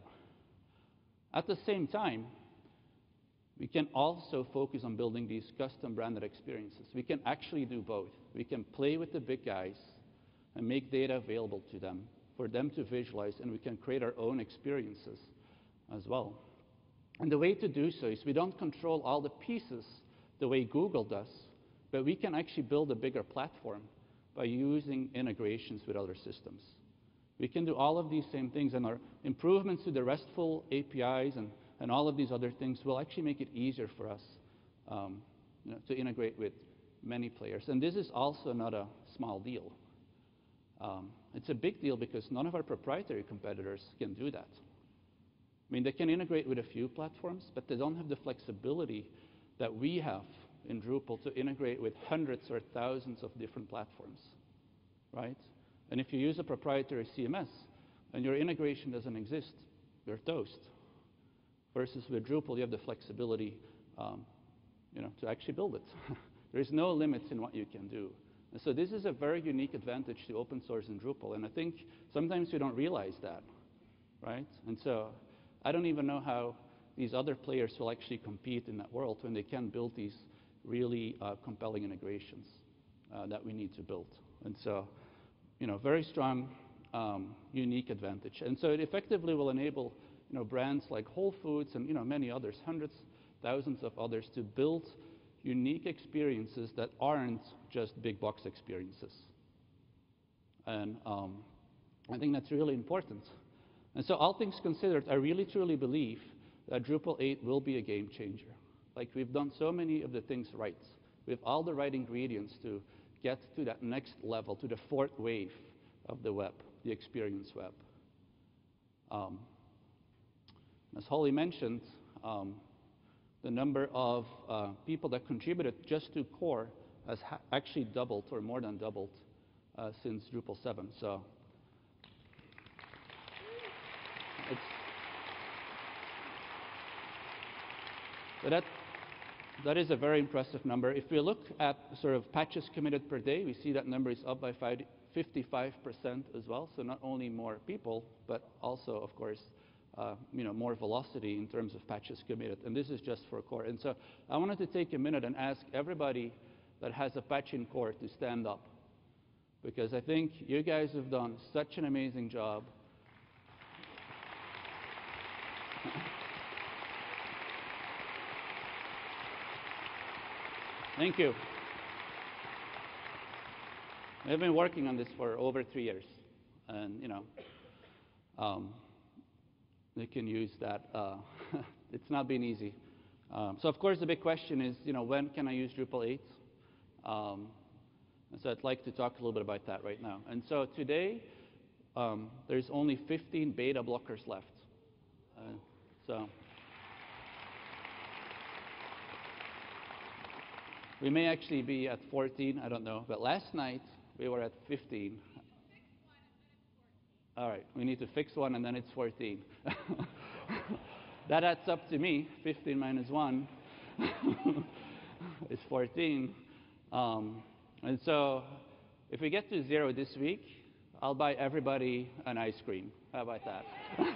At the same time, we can also focus on building these custom branded experiences. We can actually do both. We can play with the big guys and make data available to them for them to visualize, and we can create our own experiences as well. And the way to do so is we don't control all the pieces the way Google does, but we can actually build a bigger platform by using integrations with other systems. We can do all of these same things, and our improvements to the RESTful A P Is and, and all of these other things will actually make it easier for us um, you know, to integrate with many players. And this is also not a small deal. Um, it's a big deal because none of our proprietary competitors can do that. I mean, they can integrate with a few platforms, but they don't have the flexibility that we have in Drupal to integrate with hundreds or thousands of different platforms, right? And if you use a proprietary C M S and your integration doesn't exist, you're toast. Versus with Drupal, you have the flexibility, um, you know, to actually build it. There's no limits in what you can do. And so this is a very unique advantage to open source in Drupal, and I think sometimes we don't realize that, right? And so I don't even know how these other players will actually compete in that world when they can build these really uh, compelling integrations uh, that we need to build. And so, you know, very strong, um, unique advantage. And so it effectively will enable, you know, brands like Whole Foods and, you know, many others, hundreds, thousands of others, to build unique experiences that aren't just big box experiences. And um, I think that's really important. And so all things considered, I really truly believe that Drupal eight will be a game changer. Like, we've done so many of the things right. We have all the right ingredients to get to that next level, to the fourth wave of the web, the experience web. Um, as Holly mentioned, um, the number of uh, people that contributed just to core has ha actually doubled, or more than doubled, uh, since Drupal seven. So it's, so that, that is a very impressive number. If we look at sort of patches committed per day, we see that number is up by fifty-five percent as well. So not only more people, but also, of course, Uh, you know, more velocity in terms of patches committed. And this is just for core. And so I wanted to take a minute and ask everybody that has a patch in core to stand up, because I think you guys have done such an amazing job. Thank you. We've been working on this for over three years, and you know, um, they can use that. Uh, it's not been easy. Um, so of course the big question is, you know, when can I use Drupal eight? Um, and so I'd like to talk a little bit about that right now. And so today, um, there's only fifteen beta blockers left. Uh, so we may actually be at fourteen, I don't know. But last night we were at fifteen. All right, we need to fix one, and then it's fourteen. That adds up to me. fifteen minus one is fourteen. Um, and so if we get to zero this week, I'll buy everybody an ice cream. How about that?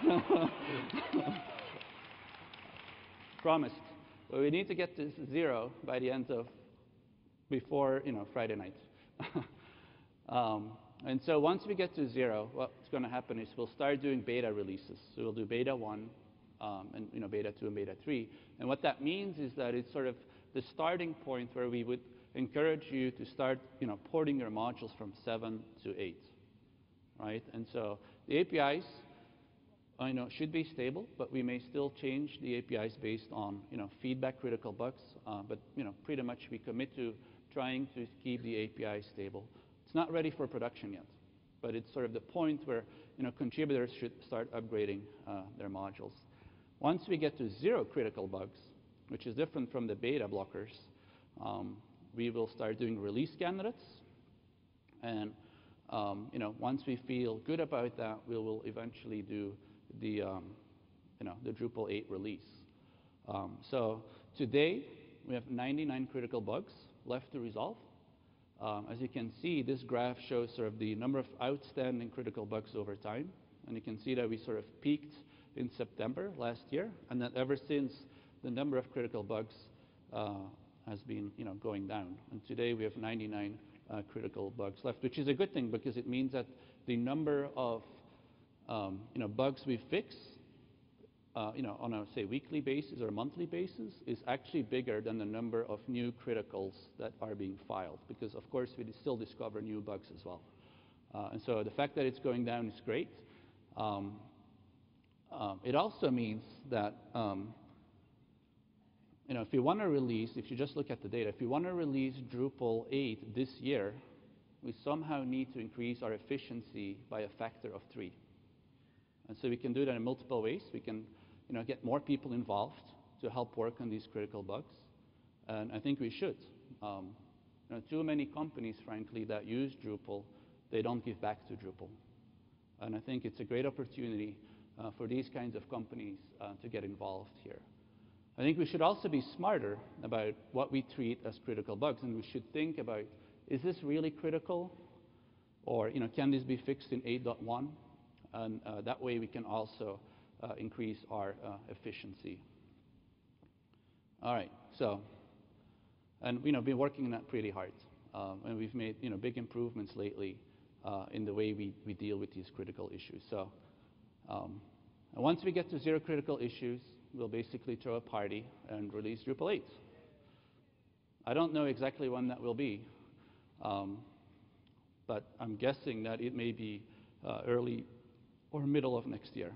Promised. But we need to get to zero by the end of, before, you know, Friday night. um, And so once we get to zero, what's going to happen is we'll start doing beta releases. So we'll do beta one, um, and you know, beta two and beta three. And what that means is that it's sort of the starting point where we would encourage you to start, you know, porting your modules from seven to eight, right? And so the A P Is, I know, should be stable, but we may still change the A P Is based on, you know, feedback, critical bugs. Uh, but you know, pretty much we commit to trying to keep the A P I stable. It's not ready for production yet, but it's sort of the point where, you know, contributors should start upgrading uh, their modules. Once we get to zero critical bugs, which is different from the beta blockers, um, we will start doing release candidates. And um, you know, once we feel good about that, we will eventually do the, um, you know, the Drupal eight release. Um, so today we have ninety-nine critical bugs left to resolve. Um, as you can see, this graph shows sort of the number of outstanding critical bugs over time. And you can see that we sort of peaked in September last year, and that ever since, the number of critical bugs uh, has been, you know, going down. And today we have ninety-nine uh, critical bugs left, which is a good thing because it means that the number of um, you know, bugs we fix Uh, you know, on a, say, weekly basis or monthly basis is actually bigger than the number of new criticals that are being filed, because of course we still discover new bugs as well. Uh, and so the fact that it's going down is great. Um, um, it also means that um, you know, if you want to release, if you just look at the data, if you want to release Drupal eight this year, we somehow need to increase our efficiency by a factor of three. And so we can do that in multiple ways. We can, you know, get more people involved to help work on these critical bugs. And I think we should. Um, you know, too many companies, frankly, that use Drupal, they don't give back to Drupal. And I think it's a great opportunity uh, for these kinds of companies uh, to get involved here. I think we should also be smarter about what we treat as critical bugs, and we should think about, is this really critical? Or, you know, can this be fixed in eight point one? And uh, that way we can also uh, increase our uh, efficiency. All right, so, and you know, been working on that pretty hard. Um, and we've made, you know, big improvements lately uh, in the way we, we deal with these critical issues. So um, and once we get to zero critical issues, we'll basically throw a party and release Drupal eight. I don't know exactly when that will be, um, but I'm guessing that it may be uh, early or middle of next year.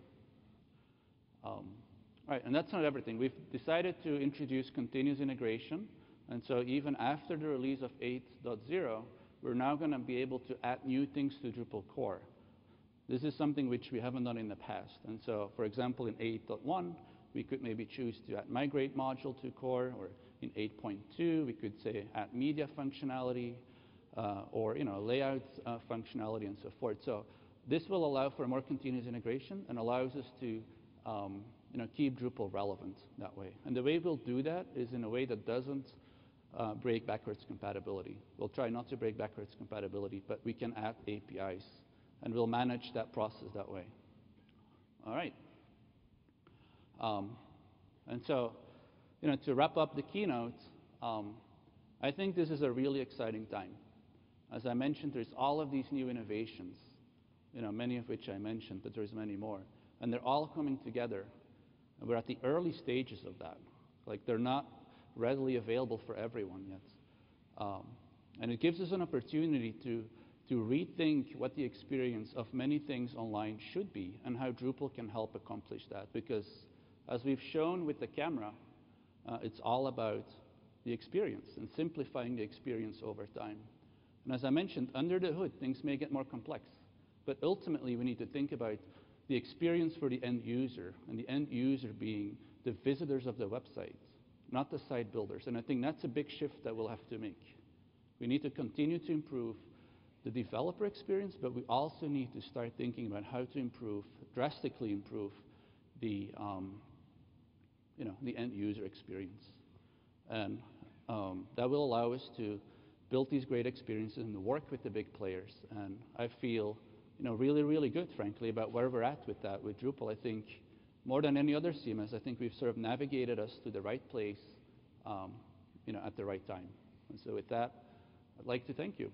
Um, all right, and that's not everything. We've decided to introduce continuous integration, and so even after the release of eight point zero, we're now going to be able to add new things to Drupal core. This is something which we haven't done in the past. And so, for example, in eight point one, we could maybe choose to add migrate module to core, or in eight point two, we could say add media functionality, uh, or you know, layout uh, functionality, and so forth. So this will allow for more continuous integration and allows us to um, you know, keep Drupal relevant that way. And the way we'll do that is in a way that doesn't uh, break backwards compatibility. We'll try not to break backwards compatibility, but we can add A P Is, and we'll manage that process that way. All right. Um, and so, you know, to wrap up the keynote, um, I think this is a really exciting time. As I mentioned, there's all of these new innovations, you know, many of which I mentioned, but there's many more. And they're all coming together. And we're at the early stages of that. Like, they're not readily available for everyone yet. Um, and it gives us an opportunity to, to rethink what the experience of many things online should be and how Drupal can help accomplish that. Because as we've shown with the camera, uh, it's all about the experience and simplifying the experience over time. And as I mentioned, under the hood, things may get more complex. But ultimately, we need to think about the experience for the end user, and the end user being the visitors of the website, not the site builders. And I think that's a big shift that we'll have to make. We need to continue to improve the developer experience, but we also need to start thinking about how to improve, drastically improve, the, um, you know, the end user experience. And um, that will allow us to build these great experiences and to work with the big players. And I feel, you know, really, really good, frankly, about where we're at with that. With Drupal, I think, more than any other C M S, I think we've sort of navigated us to the right place, um, you know, at the right time. And so with that, I'd like to thank you.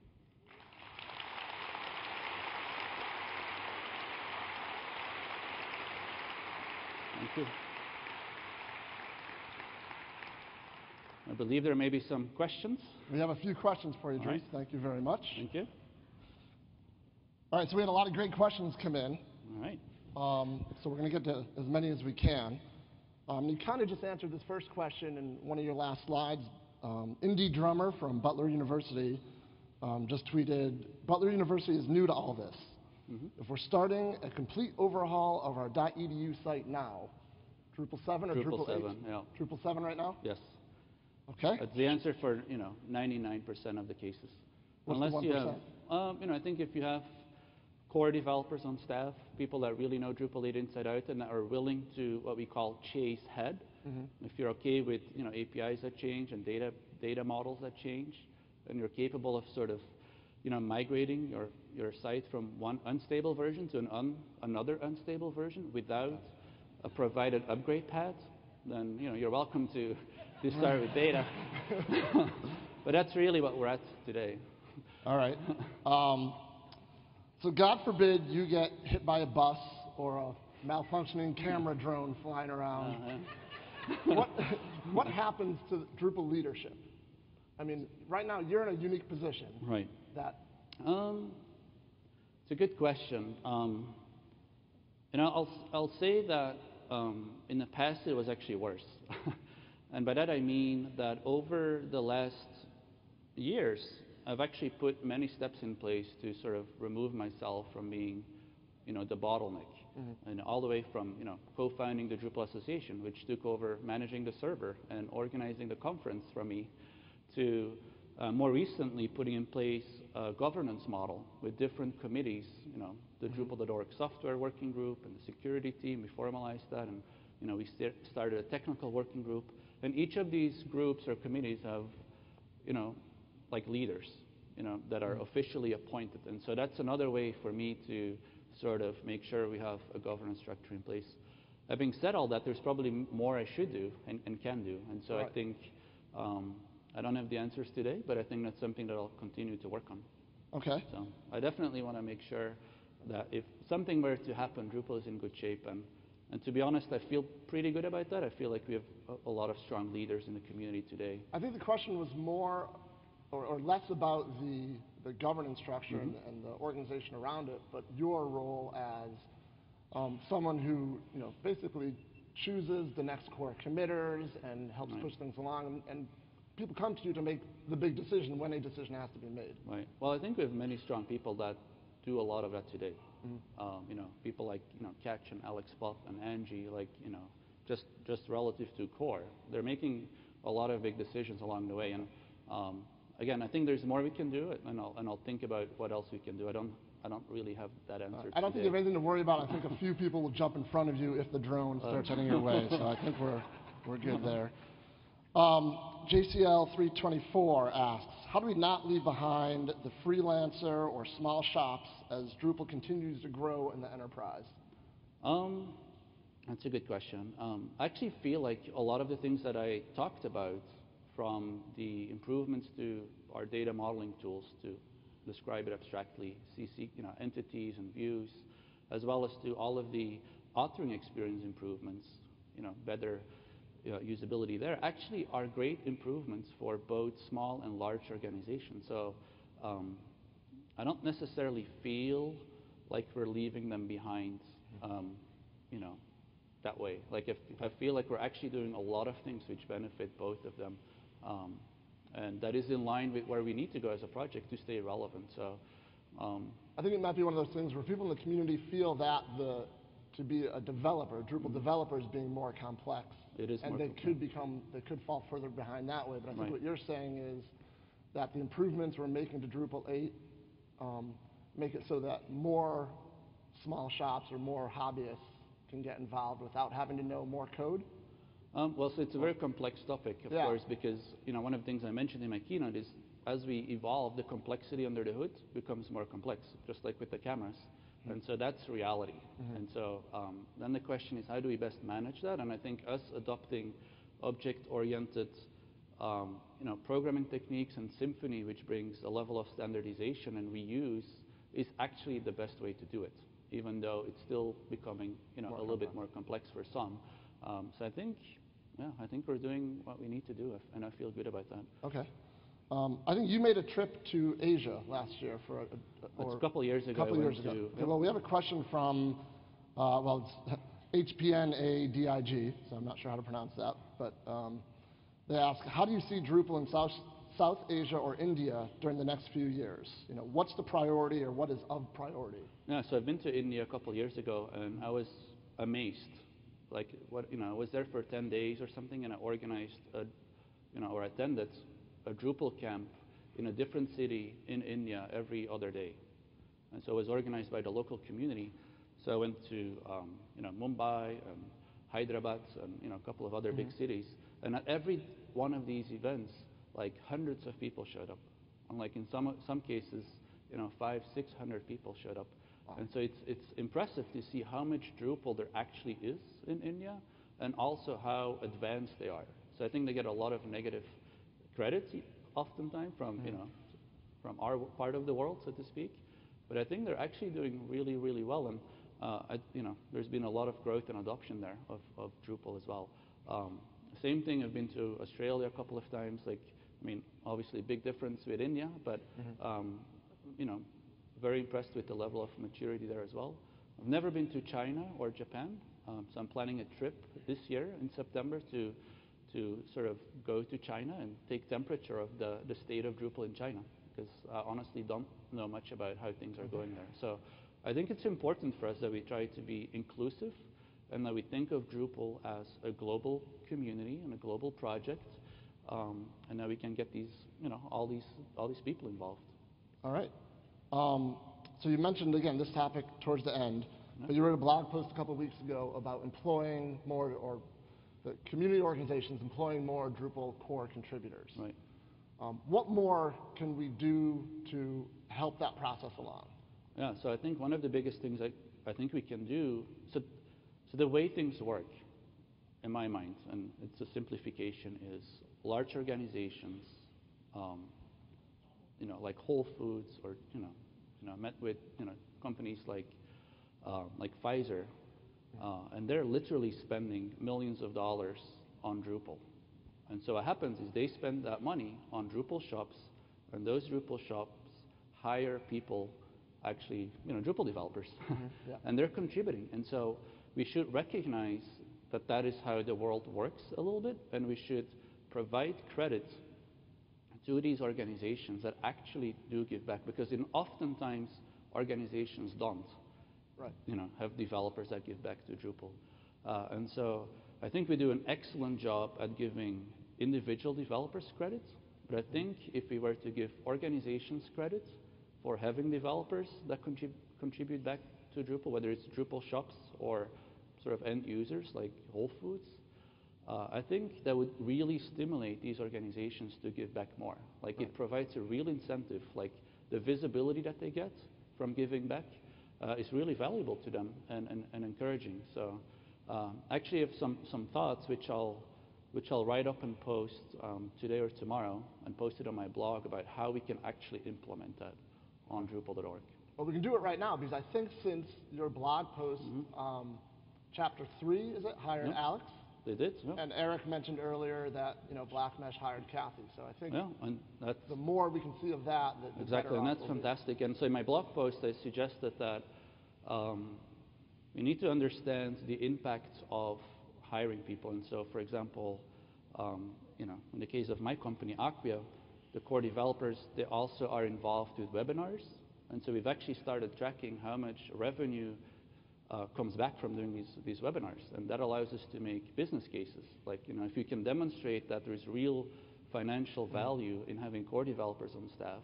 Thank you. I believe there may be some questions. We have a few questions for you, Dries. Right. Thank you very much. Thank you. All right, so we had a lot of great questions come in. All right. Um, so we're going to get to as many as we can. Um, you kind of just answered this first question in one of your last slides. Um, Indie Drummer from Butler University um, just tweeted, Butler University is new to all this. Mm-hmm. If we're starting a complete overhaul of our .edu site now, Drupal seven or Drupal Drupal eight? seven, yeah. Drupal seven right now? Yes. Okay. That's the answer for, you know, ninety-nine percent of the cases. What's Unless the you have, um, you know, I think if you have core developers on staff, people that really know Drupal eight inside out and that are willing to what we call chase head. Mm-hmm. If you're okay with, you know, A P Is that change and data data models that change, and you're capable of sort of, you know, migrating your your site from one unstable version to an un, another unstable version without a provided upgrade path, then, you know, you're welcome to to start with data. But that's really what we're at today. All right. Um, so God forbid you get hit by a bus or a malfunctioning camera drone flying around. Uh-huh. what, what happens to Drupal leadership? I mean, right now you're in a unique position. Right. That. Um, it's a good question. Um, and I'll, I'll say that um, in the past it was actually worse. And by that I mean that over the last years, I've actually put many steps in place to sort of remove myself from being, you know, the bottleneck. Mm-hmm. And all the way from, you know, co-founding the Drupal Association, which took over managing the server and organizing the conference from me, to uh, more recently putting in place a governance model with different committees, you know, the mm-hmm. Drupal dot org software working group and the security team. We formalized that, and, you know, we st started a technical working group. And each of these groups or committees have, you know, like leaders, you know, that are mm-hmm. officially appointed. And so that's another way for me to sort of make sure we have a governance structure in place. Having said all that, there's probably more I should do and, and can do. And so right. I think, um, I don't have the answers today, but I think that's something that I'll continue to work on. Okay. So I definitely want to make sure that if something were to happen, Drupal is in good shape. And, and to be honest, I feel pretty good about that. I feel like we have a, a lot of strong leaders in the community today. I think the question was more or, or less about the, the governance structure mm-hmm. and, the, and the organization around it, but your role as um, someone who, you know, basically chooses the next core committers and helps right. push things along, and, and people come to you to make the big decision when a decision has to be made. Right. Well, I think we have many strong people that do a lot of that today. Mm-hmm. um, you know, people like, you know, Catch and Alex Pop and Angie, like, you know, just, just relative to core. They're making a lot of big decisions along the way. And um, again, I think there's more we can do, and I'll, and I'll think about what else we can do. I don't, I don't really have that answer. Uh, I don't today. think you have anything to worry about. I think a few people will jump in front of you if the drone starts heading your way, so I think we're, we're good there. Um, J C L three twenty-four asks, how do we not leave behind the freelancer or small shops as Drupal continues to grow in the enterprise? Um, that's a good question. Um, I actually feel like a lot of the things that I talked about, from the improvements to our data modeling tools to describe it abstractly, C C, you know, entities and views, as well as to all of the authoring experience improvements, you know, better you know, usability there, actually are great improvements for both small and large organizations. So um, I don't necessarily feel like we're leaving them behind, um, you know, that way. Like if I feel like we're actually doing a lot of things which benefit both of them. Um, and that is in line with where we need to go as a project to stay relevant. So um, I think it might be one of those things where people in the community feel that the to be a developer, Drupal mm-hmm. developer is being more complex. It is and more they complex. could become, they could fall further behind that way. But I think right. what you're saying is that the improvements we're making to Drupal eight um, make it so that more small shops or more hobbyists can get involved without having to know more code. Um, well, so it's a very complex topic, of yeah. course, because, you know, one of the things I mentioned in my keynote is as we evolve, the complexity under the hood becomes more complex, just like with the cameras. Mm-hmm. And so that's reality. Mm-hmm. And so um, then the question is, how do we best manage that? And I think us adopting object-oriented, um, you know, programming techniques and Symfony, which brings a level of standardization and reuse, is actually the best way to do it, even though it's still becoming, you know, more a little complex. bit more complex for some. Um, so I think, yeah, I think we're doing what we need to do, and I feel good about that. Okay. Um, I think you made a trip to Asia last year for a, a, or a couple of years ago. A couple of years ago. To, okay, yep. Well, we have a question from, uh, well, it's H P N A D I G, so I'm not sure how to pronounce that, but um, they ask, how do you see Drupal in South, South Asia or India during the next few years? You know, what's the priority or what is of priority? Yeah, so I've been to India a couple of years ago, and I was amazed. Like, what, you know, I was there for ten days or something, and I organized, a, you know, or attended a Drupal camp in a different city in India every other day. And so it was organized by the local community. So I went to, um, you know, Mumbai and Hyderabad and, you know, a couple of other mm-hmm. big cities. And at every one of these events, like hundreds of people showed up. And like in some, some cases, you know, five, six hundred people showed up. Wow. And so it's, it's impressive to see how much Drupal there actually is in India, and also how advanced they are. So I think they get a lot of negative credit oftentimes from, mm-hmm. you know, from our part of the world, so to speak. But I think they're actually doing really, really well. And, uh, I, you know, there's been a lot of growth and adoption there of, of Drupal as well. Um, same thing, I've been to Australia a couple of times. Like, I mean, obviously big difference with India, but, mm-hmm. um, you know, very impressed with the level of maturity there as well. I've never been to China or Japan, um, so I'm planning a trip this year in September to, to sort of go to China and take temperature of the, the state of Drupal in China, because I honestly don't know much about how things are going there. So I think it's important for us that we try to be inclusive and that we think of Drupal as a global community and a global project, um, and that we can get these, you know, all these, all these people involved. All right. Um, so you mentioned, again, this topic towards the end, yeah. but you wrote a blog post a couple of weeks ago about employing more, or the community organizations employing more Drupal core contributors. Right. Um, what more can we do to help that process along? Yeah, so I think one of the biggest things I, I think we can do, so, so the way things work, in my mind, and it's a simplification, is large organizations, um, you know, like Whole Foods, or you know, you know, met with you know companies like uh, like Pfizer, uh, and they're literally spending millions of dollars on Drupal. And so what happens is they spend that money on Drupal shops, and those Drupal shops hire people, actually, you know, Drupal developers, mm-hmm. yeah. and they're contributing. And so we should recognize that that is how the world works a little bit, and we should provide credit to these organizations that actually do give back, because in oftentimes organizations don't, right. you know, have developers that give back to Drupal. Uh, and so I think we do an excellent job at giving individual developers credit, but I think if we were to give organizations credit for having developers that contrib contribute back to Drupal, whether it's Drupal shops or sort of end users like Whole Foods, uh, I think that would really stimulate these organizations to give back more. Like right. it provides a real incentive, like the visibility that they get from giving back uh, is really valuable to them and, and, and encouraging. So um, actually I have some, some thoughts which I'll, which I'll write up and post um, today or tomorrow, and post it on my blog about how we can actually implement that on Drupal dot org. Well, we can do it right now, because I think since your blog post, mm-hmm. um, chapter three, is it, hired yep. Alex? They did, yeah. And Eric mentioned earlier that, you know, Black Mesh hired Kathy. So I think yeah, and that's the more we can see of that, the, the exactly, better and off that's we'll fantastic. Be. And so in my blog post, I suggested that um, we need to understand the impact of hiring people. And so, for example, um, you know, in the case of my company, Acquia, the core developers, they also are involved with webinars. And so we've actually started tracking how much revenue uh, comes back from doing these, these webinars. And that allows us to make business cases. Like, you know, if you can demonstrate that there's real financial value in having core developers on staff,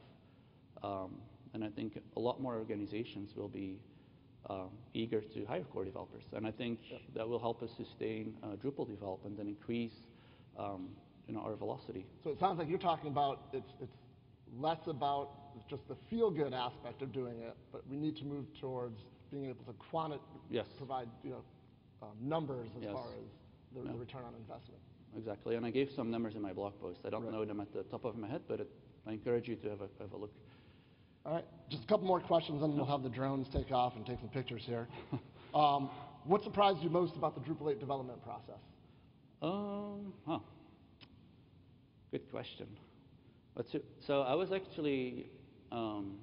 um, and I think a lot more organizations will be um, eager to hire core developers. And I think yep. that will help us sustain uh, Drupal development and increase um, you know, our velocity. So it sounds like you're talking about it's, it's less about just the feel-good aspect of doing it, but we need to move towards being able to quanti yes. provide you know, um, numbers as yes. far as the, yeah. the return on investment. Exactly, and I gave some numbers in my blog post. I don't right. know them at the top of my head, but it, I encourage you to have a, have a look. All right, just a couple more questions, and we'll have the drones take off and take some pictures here. um, what surprised you most about the Drupal eight development process? Um, huh. Good question. But so, so I was actually, um,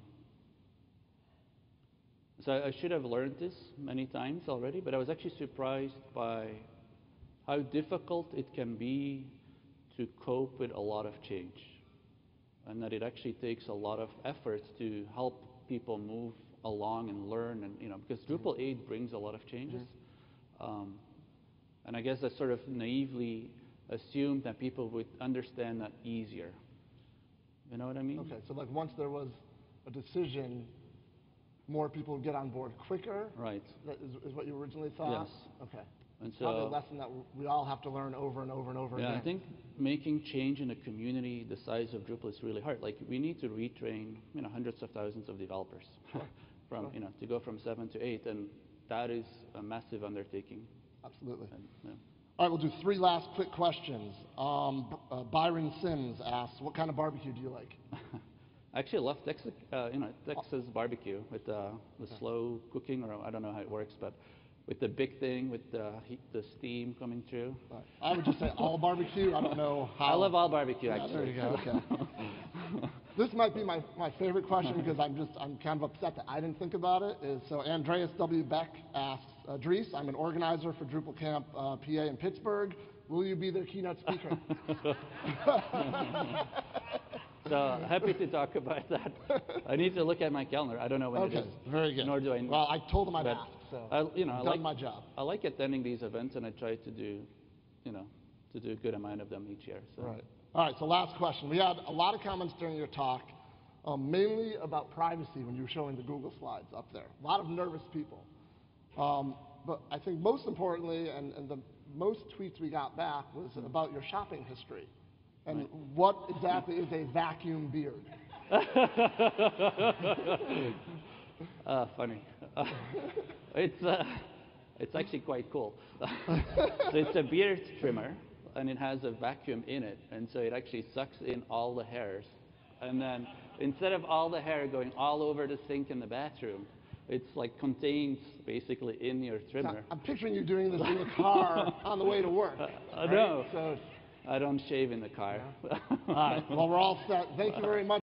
so I should have learned this many times already, but I was actually surprised by how difficult it can be to cope with a lot of change, and that it actually takes a lot of effort to help people move along and learn, and you know, because Drupal eight brings a lot of changes, mm-hmm. um, and I guess I sort of naively assumed that people would understand that easier. You know what I mean? Okay, so like once there was a decision, more people would get on board quicker? Right. That is, is what you originally thought? Yes. Okay. And so, probably a lesson that we all have to learn over and over and over yeah, again. I think making change in a community the size of Drupal is really hard. Like, we need to retrain, you know, hundreds of thousands of developers Sure. from, sure. you know, to go from seven to eight, and that is a massive undertaking. Absolutely. And, yeah. All right, we'll do three last quick questions. Um, uh, Byron Sims asks, what kind of barbecue do you like? I actually love Texas, uh, you know, Texas barbecue with uh, the okay. slow cooking, or I don't know how it works, but with the big thing, with the heat, the steam coming through. Right. I would just say all barbecue. I don't know how. I love all barbecue, yeah, actually. There you go. Okay. This might be my, my favorite question, because I'm just I'm kind of upset that I didn't think about it. Is so Andreas W. Beck asks, uh, Dries, I'm an organizer for Drupal Camp uh, P A in Pittsburgh. will you be their keynote speaker? So happy to talk about that. I need to look at my calendar. I don't know when Okay, it is. very good. Nor do I. Well, I told them I'd but ask, so I, you know, I've I done like my job. I like attending these events, and I try to do, you know, to do a good amount of them each year. So. Right. All right. So last question. We had a lot of comments during your talk, um, mainly about privacy when you were showing the Google slides up there. A lot of nervous people. Um, but I think most importantly, and, and the most tweets we got back was about your shopping history. And right. what exactly is a vacuum beard? uh, funny. Uh, it's, uh, it's actually quite cool. So it's a beard trimmer, and it has a vacuum in it, and so it actually sucks in all the hairs. And then instead of all the hair going all over the sink in the bathroom, it's like contained basically in your trimmer. Now, I'm picturing you doing this in the car on the way to work. Uh, right? No, So I don't shave in the car. all right. Well, we're all set. Thank you very much.